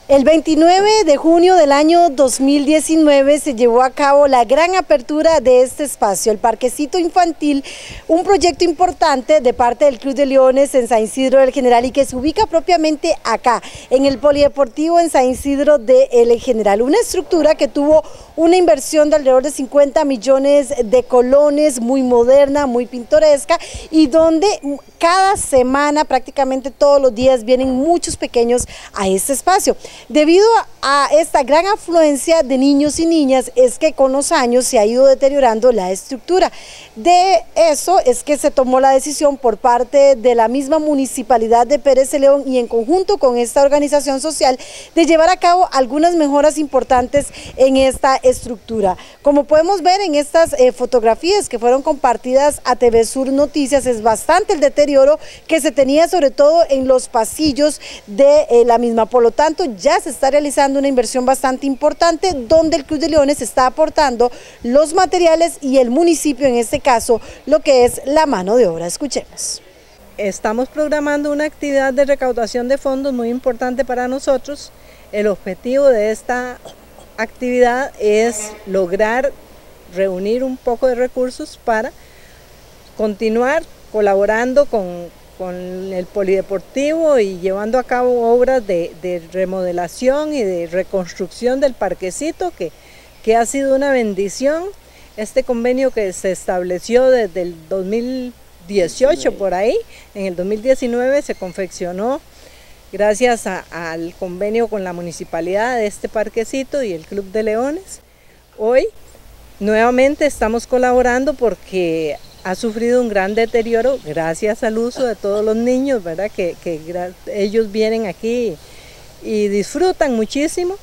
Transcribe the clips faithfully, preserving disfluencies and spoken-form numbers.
El veintinueve de junio del año dos mil diecinueve se llevó a cabo la gran apertura de este espacio, el Parquecito Infantil, un proyecto importante de parte del Club de Leones en San Isidro del General y que se ubica propiamente acá, en el Polideportivo en San Isidro del General. Una estructura que tuvo una inversión de alrededor de cincuenta millones de colones, muy moderna, muy pintoresca y donde cada semana, prácticamente todos los días, vienen muchos pequeños a este espacio. Debido a esta gran afluencia de niños y niñas es que con los años se ha ido deteriorando la estructura. De eso es que se tomó la decisión por parte de la misma Municipalidad de Pérez de León y en conjunto con esta organización social de llevar a cabo algunas mejoras importantes en esta estructura. Como podemos ver en estas eh, fotografías que fueron compartidas a T V Sur Noticias, es bastante el deterioro que se tenía sobre todo en los pasillos de eh, la misma. Por lo tanto, ya se está realizando una inversión bastante importante donde el Club de Leones está aportando los materiales y el municipio, en este caso, lo que es la mano de obra. Escuchemos. Estamos programando una actividad de recaudación de fondos muy importante para nosotros. El objetivo de esta actividad es lograr reunir un poco de recursos para continuar colaborando con, con el polideportivo y llevando a cabo obras de, de remodelación y de reconstrucción del parquecito que, que ha sido una bendición. Este convenio que se estableció desde el dos mil dieciocho por ahí, en el dos mil diecinueve se confeccionó gracias a, al convenio con la municipalidad de este parquecito y el Club de Leones. Hoy nuevamente estamos colaborando porque ha sufrido un gran deterioro gracias al uso de todos los niños, ¿verdad? Que, que ellos vienen aquí y disfrutan muchísimo.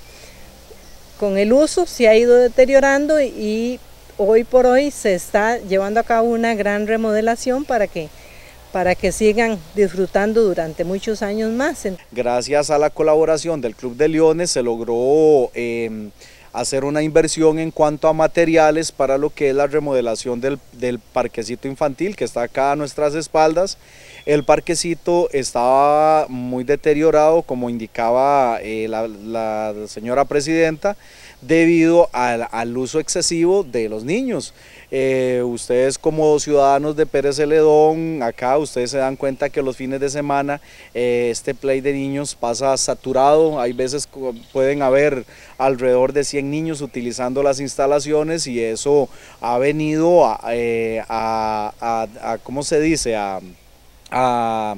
Con el uso se ha ido deteriorando y hoy por hoy se está llevando a cabo una gran remodelación para que para que sigan disfrutando durante muchos años más. Gracias a la colaboración del Club de Leones se logró eh, hacer una inversión en cuanto a materiales para lo que es la remodelación del, del parquecito infantil que está acá a nuestras espaldas. El parquecito estaba muy deteriorado, como indicaba eh, la, la señora presidenta, debido al, al uso excesivo de los niños. Eh, ustedes como ciudadanos de Pérez Celedón, acá ustedes se dan cuenta que los fines de semana eh, este play de niños pasa saturado, hay veces pueden haber alrededor de cien niños utilizando las instalaciones y eso ha venido a, eh, a, a, a ¿cómo se dice? a, a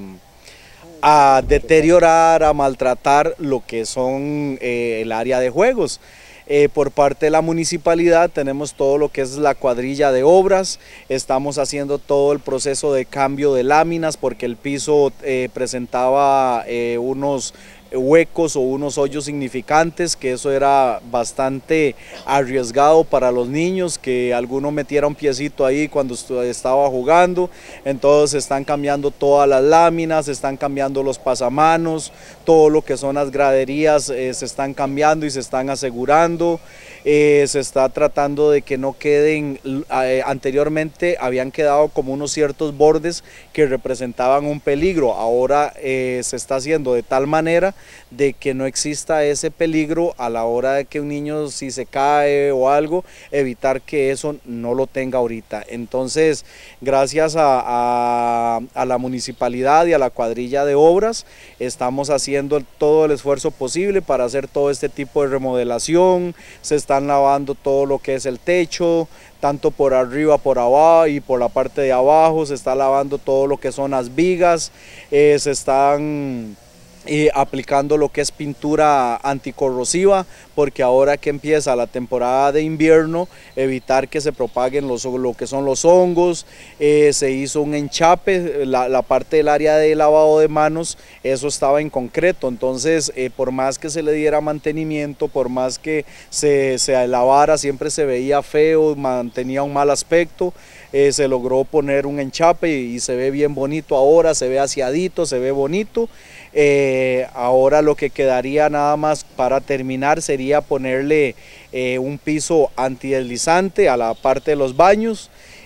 a deteriorar, a maltratar lo que son eh, el área de juegos. Eh, por parte de la municipalidad tenemos todo lo que es la cuadrilla de obras, estamos haciendo todo el proceso de cambio de láminas porque el piso eh, presentaba eh, unos huecos o unos hoyos significantes, que eso era bastante arriesgado para los niños, que alguno metiera un piecito ahí cuando estaba jugando. Entonces están cambiando todas las láminas, están cambiando los pasamanos, todo lo que son las graderías eh, se están cambiando y se están asegurando. Eh, se está tratando de que no queden, eh, anteriormente habían quedado como unos ciertos bordes que representaban un peligro, ahora eh, se está haciendo de tal manera de que no exista ese peligro a la hora de que un niño si se cae o algo, evitar que eso no lo tenga ahorita. Entonces, gracias a, a, a la municipalidad y a la cuadrilla de obras, estamos haciendo todo el esfuerzo posible para hacer todo este tipo de remodelación. Se están lavando todo lo que es el techo, tanto por arriba, por abajo y por la parte de abajo, se está lavando todo lo que son las vigas, eh, se están y aplicando lo que es pintura anticorrosiva, porque ahora que empieza la temporada de invierno, evitar que se propaguen los, lo que son los hongos. Eh, se hizo un enchape, la, la parte del área de lavado de manos, eso estaba en concreto, entonces eh, por más que se le diera mantenimiento, por más que se, se lavara, siempre se veía feo, mantenía un mal aspecto. Eh, se logró poner un enchape y, y se ve bien bonito ahora, se ve aseadito, se ve bonito. Eh, ahora lo que quedaría nada más para terminar sería ponerle eh, un piso antideslizante a la parte de los baños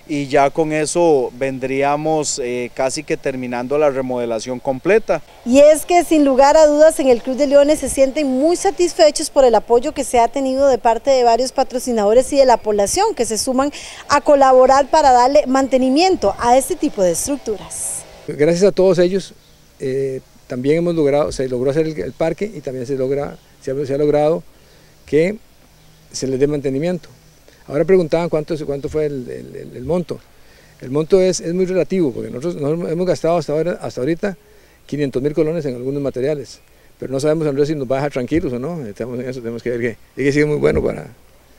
y ya con eso vendríamos eh, casi que terminando la remodelación completa. Y es que sin lugar a dudas en el Club de Leones se sienten muy satisfechos por el apoyo que se ha tenido de parte de varios patrocinadores y de la población que se suman a colaborar para darle mantenimiento a este tipo de estructuras. Gracias a todos ellos eh, también hemos logrado, se logró hacer el, el parque y también se, logra, se, ha, se ha logrado que se les dé mantenimiento. Ahora preguntaban cuánto, cuánto fue el, el, el monto. El monto es, es muy relativo, porque nosotros, nosotros hemos gastado hasta, ahora, hasta ahorita quinientos mil colones en algunos materiales, pero no sabemos Andrés si nos va a dejar tranquilos o no. Estamos en eso, tenemos que ver que tiene que ser muy bueno para,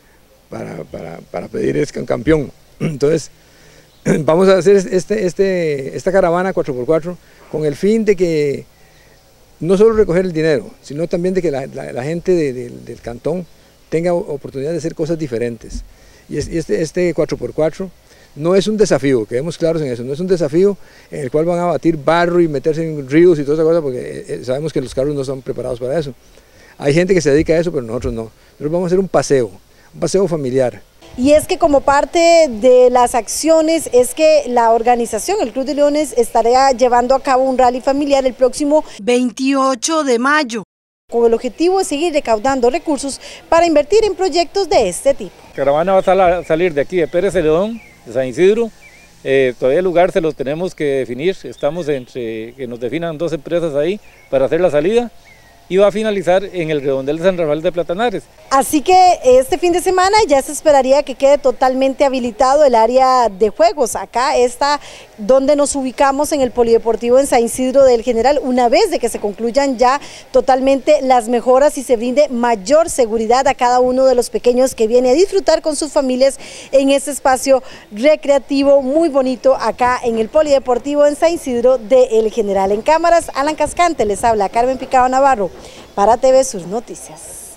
para, para, para pedir este campeón. Entonces, vamos a hacer este, este, esta caravana cuatro por cuatro con el fin de que no solo recoger el dinero, sino también de que la, la, la gente de, de, del cantón tenga oportunidad de hacer cosas diferentes. Y este, este cuatro por cuatro no es un desafío, quedemos claros en eso, no es un desafío en el cual van a batir barro y meterse en ríos y toda esa cosa, porque sabemos que los carros no están preparados para eso. Hay gente que se dedica a eso, pero nosotros no. Nosotros vamos a hacer un paseo, un paseo familiar. Y es que como parte de las acciones es que la organización, el Club de Leones, estará llevando a cabo un rally familiar el próximo veintiocho de mayo. Con el objetivo de seguir recaudando recursos para invertir en proyectos de este tipo. La caravana va a salir de aquí de Pérez Celedón, de San Isidro, eh, todavía el lugar se lo tenemos que definir, estamos entre que nos definan dos empresas ahí para hacer la salida, y va a finalizar en el redondel de San Rafael de Platanares. Así que este fin de semana ya se esperaría que quede totalmente habilitado el área de juegos. Acá está donde nos ubicamos en el Polideportivo en San Isidro del General, una vez de que se concluyan ya totalmente las mejoras y se brinde mayor seguridad a cada uno de los pequeños que viene a disfrutar con sus familias en este espacio recreativo muy bonito acá en el Polideportivo en San Isidro del General. En cámaras, Alan Cascante, les habla Carmen Picado Navarro para T V Sur Noticias.